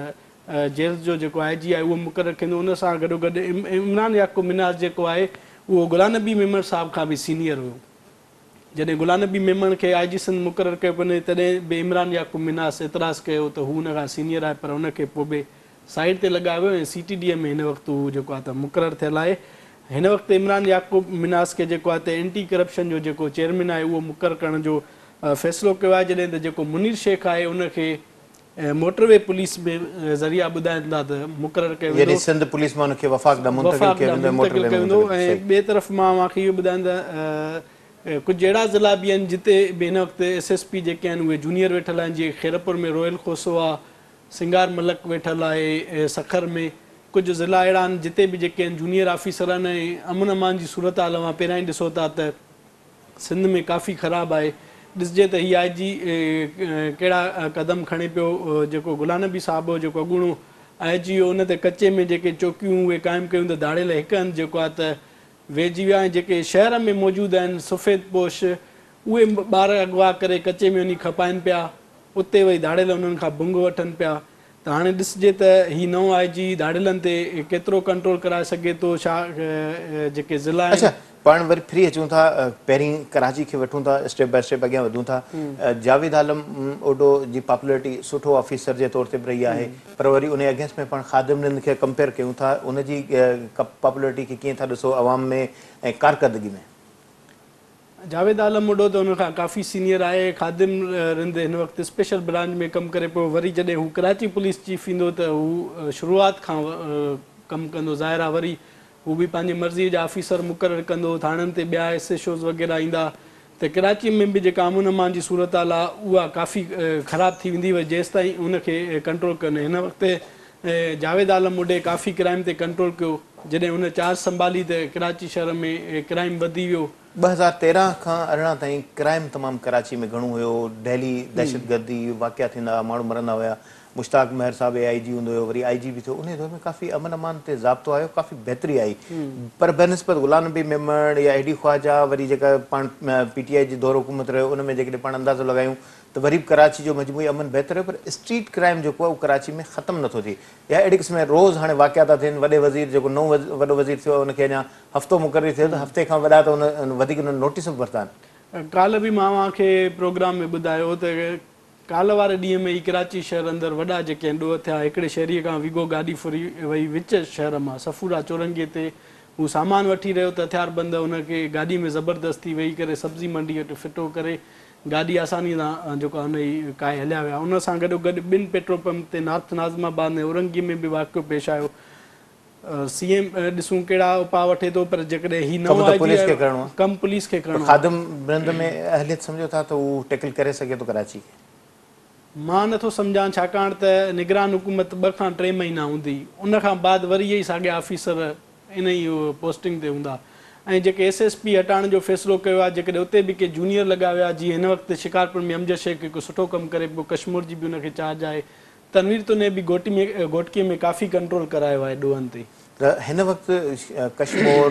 जेल जो जेको आई जी आहे उहो मुक़ररु कंदो। उन सां गॾो गॾु इमरान याक़ूब मिनाज़ जेको आहे उहो गुलाम नबी मेमण साहिब खां बि सीनियर हुयो। जॾहिं गुलाम नबी मेमण खे आई जी सिंध मुक़ररु कयो वञे तॾहिं बि इमरान याक़ूब मिनाज़ एतिराज़ कयो त हू हुन खां सीनियर आहे, पर हुनखे पोइ बि साइड ते लॻायो वियो ऐं सी टी डी में हिन वक़्तु हू जेको आहे त मुक़ररु थियल आहे। हिन वक़्तु इमरान याक़ूब मिनास खे जेको आहे त एंटी करप्शन जो जेको चेयरमैन आहे उहो मुक़ररु करण जो फ़ैसिलो कयो आहे, जॾहिं त जेको मुनीर शेख आहे उनखे मोटरवे पुलिस में ज़रिया ॿुधाइनि था त मुक़ररु कयो वेंदो, सिंध पुलिस मां उनखे वफ़ाक़ ॾांहुं मुंतक़िल कयो वेंदो, मोटरवे में वेंदो। ऐं ॿिए तरफ़ मां मूंखे इहो ॿुधाइनि त कुझु अहिड़ा ज़िला बि आहिनि जिते बि हिन वक़्तु एस एस पी जेके आहिनि उहे जूनियर वेठल आहिनि, जीअं खैरपुर में रोयल खोसो आहे, सिंगार मलक वेठल आहे, सखर में कुझु ज़िला अहिड़ा आहिनि जिते बि जेके आहिनि जूनियर ऑफिसर आहिनि। ऐं अमन अमान जी सूरत हाल अवां पहिरियां ई ॾिसो था त सिंध में काफ़ी ख़राबु आहे। ॾिसजे त हीअ आई जी कहिड़ा क़दम खणे पियो, जेको गुलाम नबी साहिबु हो जेको अॻूणो आई जी हो, उन ते कचे में जेके चौकियूं उहे क़ाइमु कयूं त दाड़ियल हिकु हंधि जेको आहे त वेझी विया ऐं जेके शहर में मौजूदु आहिनि सफ़ेद पोश उहे ॿार अगवा करे कचे में वञी खपाइनि पिया, उते वरी दाड़ियल उन्हनि खां बुंग वठनि पिया। त हाणे ॾिसजे त हीअ नओं आई जी दाड़ियलनि ते केतिरो कंट्रोल कराए सघे थो, छा जेके ज़िला आहिनि। पाण वरी फ्री अचूं था, पहिरीं कराची खे वठूं था, स्टेप बाय स्टेप अॻियां वधूं था। जावेद आलम ओॾो जी पॉपुलरिटी सुठो ऑफिसर जे तौर ते बि रही आहे, पर वरी उन अगेंस्ट में पाण ख़ादिमनि खे कंपेयर कयूं था, उनजी पॉपुलरिटी खे कीअं था ॾिसो अवाम में ऐं कारकर्दगी में? जावेद आलम ओॾो त हुन खां काफ़ी सीनियर आहे, ख़ादिम रिंद हिन वक़्तु स्पेशल ब्रांच में कमु करे पियो। वरी जॾहिं हू कराची पुलिस चीफ ईंदो त हू शुरूआति खां कमु कंदो, ज़ाहिर आहे वरी हू बि पंहिंजी मर्ज़ीअ जा ऑफिसर मुक़ररु कंदो, थाणनि ते ॿिया एस एच ओज़ वग़ैरह ईंदा। त कराची में बि जेका अमन अमान जी सूरत हाल आहे उहा काफ़ी ख़राबु थी वेंदी हुई जेसि ताईं उनखे कंट्रोल कनि। हिन वक़्तु जावेद आलम ओॾे काफ़ी क्राइम ते कंट्रोल कयो, जॾहिं हुन चार्ज संभाली त कराची शहर में क्राइम वधी वियो। ॿ हज़ार तेरहं खां अरिड़हं ताईं क्राइम तमामु कराची में घणो हुयो, दिल्ली दहशतगर्दी वाक़िया थींदा हुआ, माण्हू मरंदा हुया। मुश्ताक महर साहिबु ए आई जी हूंदो हुयो, वरी आई जी बि थियो, उन दौर में काफ़ी अमन अमान ते ज़ाब्तो आयो, काफ़ी बहितरी आई। पर बनस्बत गुलाम नबी मेमण या एडी ख्वाजा, वरी जेका पाण पी टी आई जी दौर हुकूमत रहियो उन में जेकॾहिं पाण अंदाज़ो लॻायूं त वरी बि कराची जो मजमूई अमन बहितर रहियो, पर स्ट्रीट क्राइम जेको आहे उहो कराची में ख़तमु नथो थिए। या अहिड़े क़िस्म रोज़ हाणे वाक़िया था थियनि। वॾे वज़ीर जेको नओं वॾो वज़ीर थियो आहे उनखे अञा हफ़्तो मुक़ररु थियो त हफ़्ते खां वॾा त उन वधीक उन्हनि नोटिस बि वरिता आहिनि। काल्ह बि मां तव्हांखे प्रोग्राम में ॿुधायो त काल्ह वारे ॾींहं में ई कराची शहर अंदरि वॾा जेके आहिनि ॾोह थिया। हिकिड़े शहरीअ खां विगो गाॾी फुरी वई विच शहर मां सफ़ूरा चौरंगीअ ते, हू सामान वठी रहियो त हथियारबंद हुनखे गाॾी में ज़बरदस्ती वेही करे सब्ज़ी मंडी वटि फिटो करे गाॾी आसानी सां जेको हुन जी काए हलिया विया। उन सां गॾो गॾु ॿिनि पेट्रोल पंप ते नार्थ नाज़माबाद ऐं औरंगी में बि वाक़ियो पेश आयो। सी एम ॾिसूं कहिड़ा उपाउ वठे थो, पर जेकॾहिं ही नओं कमु पुलिस खे करणो आहे। ख़ादिम ब्रंद में अहलियत सम्झो था त उहो टैकल करे सघे थो कराची खे? मां नथो सम्झां, छाकाणि त निगरान हुकूमत ॿ खां टे महीना हूंदी, उन खां बाद वरी इहे ई साॻिया ऑफिसर इन ई पोस्टिंग ते हूंदा। ऐं जेके एस एस पी हटाइण जो फ़ैसिलो कयो आहे, जेकॾहिं उते बि के जूनियर लॻा विया, जीअं हिन वक़्तु शिकारपुर में अमजद शेख हिकु सुठो कमु करे पियो, कश्मीर जी बि उनखे चार्ज आहे। तनवीर तुने बि घोटी में घोटकीअ में काफ़ी कंट्रोल करायो आहे ॾोहनि ते। त हिन वक़्तु कश्मीर,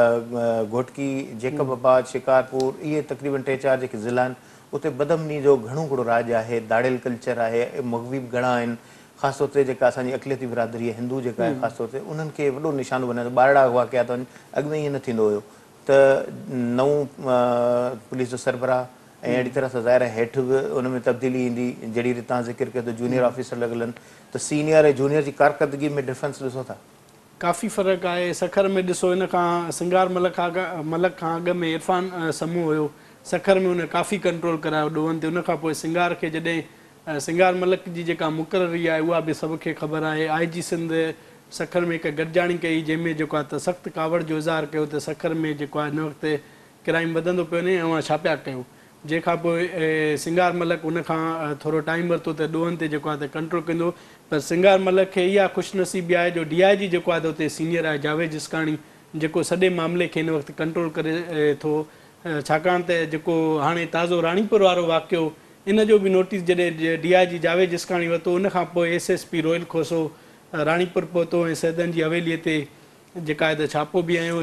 घोटकी, जेकबाबाद, शिकारपुर, इहे तक़रीबन टे चारि जेके ज़िला आहिनि उते बदमनी जो घणो हिकिड़ो राज आहे, दाड़ियल कल्चर आहे, मग़वी बि घणा आहिनि। ख़ासि तौर ते जेका असांजी अक़लियती बिरादरी आहे, हिंदू जेका आहे, ख़ासि तौर ते उन्हनि खे वॾो निशानो बणायो। ॿारड़ा वाक़िया त अॻु में ईअं न थींदो हुयो त नऊं पुलिस जो सरबराह ऐं अहिड़ी तरह सां ज़ाहिर हेठि बि उन में तब्दीली ईंदी। जहिड़ी रीति तव्हां ज़िक्र कयो त जूनियर ऑफिसर लॻल आहिनि, त सीनियर ऐं जूनियर जी कारकर्दगी में डिफरेंस ॾिसो था? काफ़ी फ़र्क़ु आहे। सखर में ॾिसो, हिन खां सिंगार मलक खां मलक खां अॻु में इरफान समूह हुयो, सखर में हुन काफ़ी कंट्रोल करायो ॾोहनि ते। उन खां पोइ सिंगार खे जॾहिं सिंगार मलक जी जेका मुक़ररी आहे उहा बि सभ खे ख़बर आहे। आई जी सिंध सखर में हिकु गॾिजाणी कई, जंहिंमें जेको आहे त सख़्तु कावड़ जो इज़हार कयो त सखर में जेको आहे हिन वक़्तु क्राइम वधंदो पियो वञे ऐं छा पिया कयूं। जंहिंखां पोइ सिंगार मलक उन खां थोरो टाइम वरितो त ॾोहनि ते जेको आहे त कंट्रोल कंदो। पर सिंगार मलक खे इहा ख़ुशनसीबी आहे जो डी आई जी जेको आहे त उते सीनियर आहे जावेद जिस्काणी, जेको सॼे मामले खे हिन वक़्तु कंट्रोल करे थो। छाकाणि त जेको हाणे ताज़ो राणीपुर वारो वाक़ियो, इन जो बि नोटिस जॾहिं डी आई जी जावेद जिस्काणी वरितो, उन खां पोइ S S P Royal Khoso Ranipur पहुतो ऐं सैदन जी हवेलीअ ते जेका आहे त छापो बि आयो।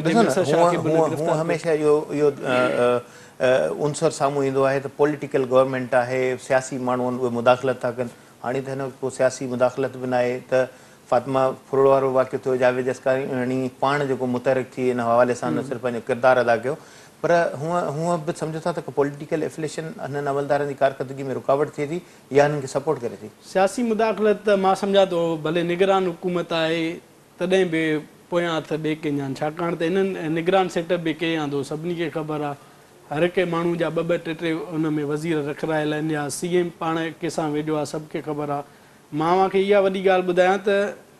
हमेशह इहो इहो उनसर साम्हूं ईंदो आहे त पॉलिटिकल गवर्नमेंट आहे, सियासी माण्हू आहिनि, उहे मुदाख़लत था कनि। हाणे त हिन वक़्तु को सियासी मुदाख़लत बि न आहे, त फातिमा फुरोड़ वारो वाक़ियो थियो, जावेद अस्कानी पाण जेको मुतहरिक थी इन हवाले सां न सिर्फ़ु पंहिंजो किरदारु अदा कयो पर हूअं हूअं बि सम्झो था त पॉलिटिकल एफिलेशन हिननि अमलदारनि जी कारकर्दगी में रुकावट थिए थी या हिननि खे सपोर्ट करे थी? सियासी मुदाख़लत त मां सम्झां थो भले निगरान हुकूमत आहे तॾहिं बि पोयां हथ ॿिए कंहिंजा आहिनि, छाकाणि त इन्हनि निगरान सेटअप बि कई आंदो सभिनी खे ख़बर आहे। हर हिकु माण्हू जा ॿ ॿ टे टे उन में वज़ीर रखरायल आहिनि या सी एम पाण कंहिंसां वेठो आहे, सभु खे ख़बर आहे। मां तव्हांखे इहा वॾी ॻाल्हि ॿुधायां त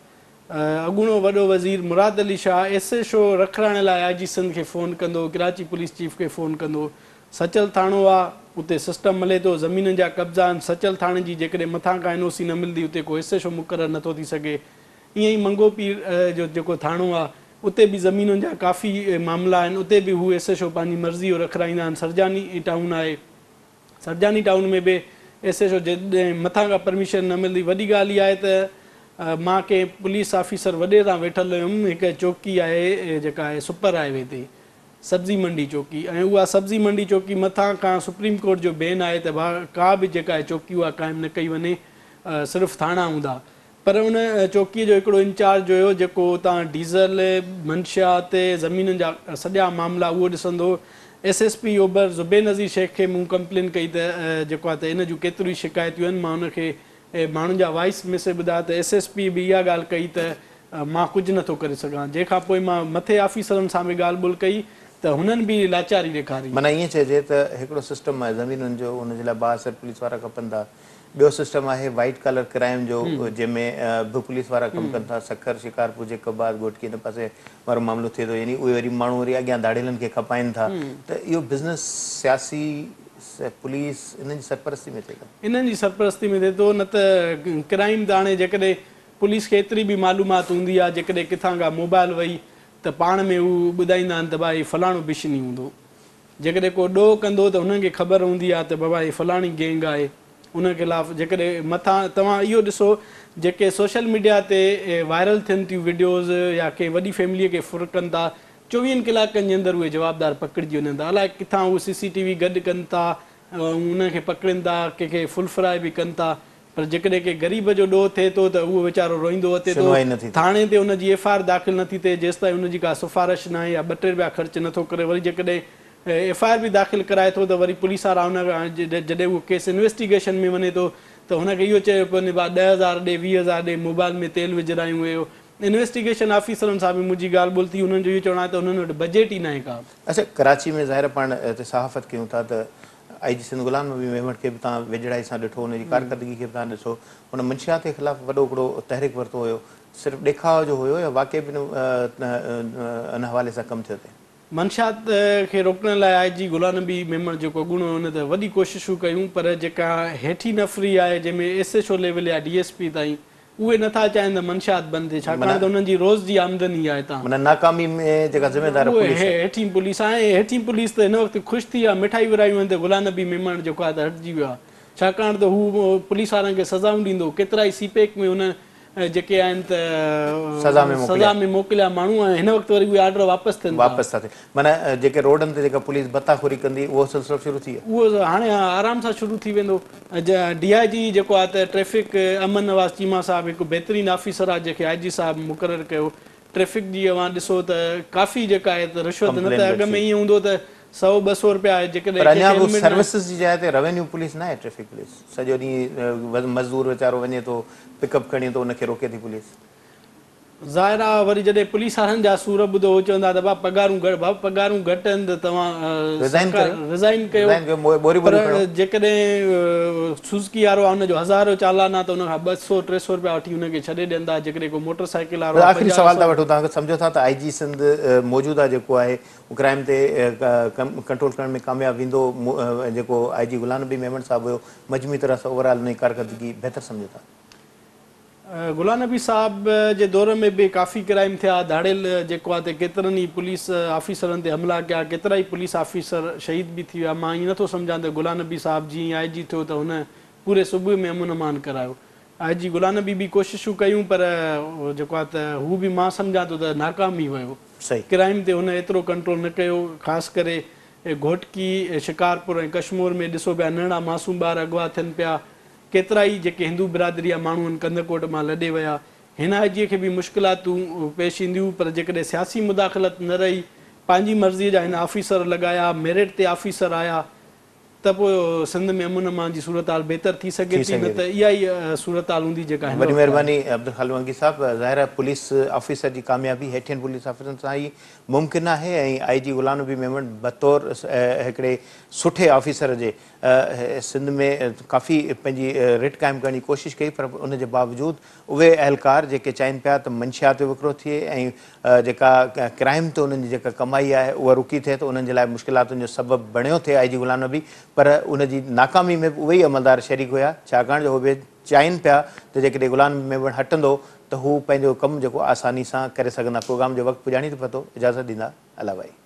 अॻूणो वॾो वज़ीर Murad Ali Shah S H O रखराइण लाइ आई जी सिंध खे फ़ोन कंदो, कराची पुलिस चीफ खे फ़ोन कंदो। सचल थाणो आहे उते सिस्टम मिले थो, ज़मीन जा कब्ज़ा आहिनि, सचल थाणे जी जेकॾहिं मथां का एन ओ सी न मिलंदी उते को एस एच ओ मुक़ररु नथो थी सघे। ईअं ई मंगो पीर जो जेको थाणो आहे उते बि ज़मीनुनि जा काफ़ी मामला आहिनि, उते बि हू एस एच ओ पंहिंजी मर्ज़ी जो रखाईंदा आहिनि। सरजानी टाउन आहे, सरजानी टाउन में बि एस एच ओ जॾहिं मथां का परमिशन न मिलंदी। वॾी ॻाल्हि इहा आहे त मां कंहिं पुलिस ऑफिसर वॾे तां वेठल हुयुमि, हिकु चौकी आहे जेका आहे सुपर हाईवे ते सब्ज़ी मंडी चौकी, ऐं उहा सब्ज़ी मंडी चौकी मथां खां सुप्रीम कोर्ट जो बैन आहे त भा का बि जेका आहे चौकी उहा क़ाइमु न कई वञे, सिर्फ़ु थाणा हूंदा। पर उन चौकीअ जो हिकिड़ो इंचार्ज हुयो जेको उतां डीज़ल मंशियात ज़मीनुनि जा सॼा मामला उहो ॾिसंदो। एस एस पी ओभर ज़ुबैर नज़ीर शेख खे मूं कंप्लेन कई त जेको आहे त इन जूं केतिरियूं शिकायतियूं आहिनि। मां उनखे माण्हुनि जा वॉइस मैसेज ॿुधाया त एस एस पी बि इहा ॻाल्हि कई त मां कुझु नथो करे सघां। जंहिंखां पोइ मां मथे ऑफिसरनि सां बि ॻाल्हि ॿोल कई त हुननि बि लाचारी ॾेखारी। माना ईअं चइजे त हिकिड़ो सिस्टम आहे ज़मीनुनि जो, हुनजे लाइ बासर पुलिस वारा खपनि था। ॿियो सिस्टम आहे वाइट कलर क्राइम जो, जंहिंमें बि पुलिस वारा कमु कनि था। सखर शिकारपुर जे कबाद घोटकी हिन पासे वारो मामिलो थिए थो, यानी उहे वरी माण्हू वरी अॻियां दाड़ेलनि खे खपाइनि था। त इहो बिज़नेस सियासी पुलिस इन्हनि जी सरपरस्ती में थिए थो, इन्हनि जी सरपरस्ती में थिए थो। न त क्राइम त हाणे जेकॾहिं पुलिस खे एतिरी बि मालूमात हूंदी आहे, जेकॾहिं किथां खां मोबाइल वई त पाण में हू ॿुधाईंदा आहिनि त भाई फलाणो बिशनी हूंदो। जेकॾहिं को ॾोह कंदो त हुननि खे ख़बर हूंदी आहे त बाबा हीअ फलाणी गैंग आहे, उन ख़िलाफ़ु। जेकॾहिं मथां तव्हां इहो ॾिसो जेके सोशल मीडिया ते वायरल थियनि थियूं वीडियोज़ या कंहिं वॾी फैमिलीअ खे फुरकनि था, चोवीहनि कलाकनि जे अंदरि उहे जवाबदार पकिड़िजी वञनि था। अलाए किथां उहे सी सी टी वी गॾु कनि था, उनखे पकिड़नि था, कंहिंखे फुल फ्राए बि कनि था। पर जेकॾहिं कंहिं ग़रीब जो ॾोह थिए थो त उहो वीचारो रोईंदो अचे थो, थाणे ते हुनजी एफ आई आर दाख़िल नथी थिए जेसि ताईं हुनजी का सिफ़ारिश न आहे या ॿ टे रुपया ख़र्च नथो करे। वरी जेकॾहिं एफ आई आर बि दाख़िल कराए थो त वरी पुलिस वारा हुन जॾहिं उहो केस इन्वेस्टिगेशन में वञे थो त हुनखे इहो चयो पियो वञे ॾह हज़ार ॾे वीह हज़ार ॾे मोबाइल में तेल विझरायूं हुयो। इन्वेस्टिगेशन ऑफिसरनि सां बि मुंहिंजी ॻाल्हि ॿोल थी, हुननि जो इहो चवणु आहे त हुननि वटि बजट ई न आहे का। अच्छा, कराची में ज़ाहिर पाण हिते सहाफ़त कयूं था त आई जी सिंध गुलाम नबी मेमण खे बि तव्हां वेझड़ाई सां ॾिठो, हुनजी कारकर्दगी खे बि तव्हां ॾिसो। हुन मंशियात जे ख़िलाफ़ु वॾो हिकिड़ो तहरीक वरितो हुयो, सिर्फ़ु ॾेखाव जो हुयो या वाक़ई बि इन हवाले सां कमु थियो? मंशियात खे रोकण लाइ आई जी गुलाम नबी मेमण जेको अॻूणो हुन त वॾी कोशिशूं कयूं, पर जेका हेठी नफ़री आहे जंहिंमें एस एच ओ लेवल या डी एस पी ताईं उहे नथा चाहिनि त मंशियात बंदि थिए, छाकाणि त हुननि जी रोज़ जी आमदनी आहे। तव्हां नाकामी में जेका ज़िमेदार हेठी पुलिस आहे, हेठी पुलिस त हिन वक़्तु ख़ुशि थी आहे, मिठाई विरायूं आहिनि त गुलाम नबी मेमण जेको आहे त हटिजी वियो आहे, छाकाणि त हू पुलिस वारनि खे सज़ाऊं ॾींदो। केतिरा ई सी पेक में हुन जेके आहिनि त सज़ा में मोकिलिया माण्हू, ऐं हिन वक़्तु वरी उहे ऑर्डर वापसि थियनि वापसि था थियनि। माना जेके रोडनि ते जेका पुलिस बताखोरी कंदी उहो सिलसिलो शुरू थी वियो, उहो हाणे आराम सां शुरू थी वेंदो। डी आई जी जेको आहे त ट्रैफ़िक अमन नवाज़ चीमा साहिबु हिकु बहितरीनु ऑफिसर आहे जंहिंखे आई जी साहिबु मुक़ररु कयो। ट्रैफ़िक जी अवां ॾिसो त काफ़ी जेका आहे त रिश्वत, न त अॻ में ईअं हूंदो त सौ ॿ सौ रुपया आहे, जेकॾहिं सर्विसिस जी जाइ ते रेवेन्यू पुलिस न आहे, ट्रैफिक पुलिस सॼो ॾींहुं मज़दूर वीचारो वञे थो पिकअप खणी थो, उनखे रोके थी पुलिस। ज़ाहिर आहे वरी जॾहिं पुलिस वारनि जा सूर ॿुधो हो चवंदा त भाउ पघारूं घटि, भाउ पघारूं घटि आहिनि त तव्हां रिज़ाइन कयो। पर जेकॾहिं सुज़ुकी वारो आहे हुनजो हज़ार जो चालान आहे त हुनखां ॿ सौ टे सौ रुपया वठी हुनखे छॾे ॾींदा। जेकॾहिं को मोटर साइकिल वारो आख़िरी सवाल था वठूं, तव्हांखे सम्झो था त आई जी सिंध मौजूदा जेको आहे क्राइम ते कंट्रोल करण में कामयाबु ईंदो? जेको आई जी गुलाम नबी मेमण साहिबु हुयो, मजमूई तरह सां ओवरऑल हुनजी कारकर्दगी बहितर सम्झो था? गुलाम नबी साहिब जे दौर में बि काफ़ी क्राइम थिया, दाड़ेल जेको आहे त केतिरनि ई पुलिस ऑफिसरनि ते हमला कया, केतिरा ई पुलिस ऑफिसर शहीद बि थी विया। मां ईअं नथो सम्झां त गुलाम नबी साहिबु जीअं आई जी थियो त हुन पूरे सूबे में अमन अमान करायो। आई जी गुलाम नबी बि कोशिशूं कयूं, पर जेको आहे त हू बि मां सम्झां थो त नाकाम ई वियो। क्राइम ते हुन एतिरो कंट्रोल न कयो, ख़ासि करे घोटकी, शिकारपुर ऐं कश्मीर में ॾिसो पिया नंढा मासूम ॿार अगवा थियनि पिया। केतिरा ई जेके हिंदू बिरादरी जा माण्हू आहिनि कंदकोट मां लॾे विया। हिन आईजीअ खे बि मुश्किलातूं पेश ईंदियूं, पर जेकॾहिं सियासी मुदाख़लत न रही, पंहिंजी मर्ज़ीअ जा हिन ऑफिसर लॻाया, मेरिट ते ऑफिसर आया, त पोइ सिंध में अमन अमान जी सूरत हाल बहितर थी सघे थी। न त इहा ई सूरत हाल हूंदी जेका वॾी महिरबानी अब्दुल खालिक़ वंगी साहिबु। ज़ाहिर आहे पुलिस ऑफिसर जी कामयाबी हेठियनि पुलिस ऑफिसरनि सां ई मुमकिन आहे ऐं आई जी गुलाम नबी मेमन बतौर हिकिड़े सुठे ऑफिसर जे सिंध में काफ़ी पंहिंजी रिट क़ाइमु करण जी कोशिशि कई, पर उन जे बावजूदि उहे अहलकार जेके चाहिनि पिया त मंशियात जो विकिरो थिए ऐं जेका क्राइम ते उन्हनि जी जेका कमाई आहे उहा रुकी थिए, त उन्हनि जे लाइ मुश्किलातुनि जो सबबु बणियो थिए आई जी गुलाम नबी। पर उन जी नाकामी में बि उहे ई अमलदार शरीक हुया, छाकाणि जो उहे चाहिनि पिया त जेकॾहिं गुलाम मेमन हटंदो त हू पंहिंजो कमु जेको आसानी सां करे सघंदा। प्रोग्राम जो वक़्तु पुॼाणी थो पतो, इजाज़त ॾींदा। अला भाई।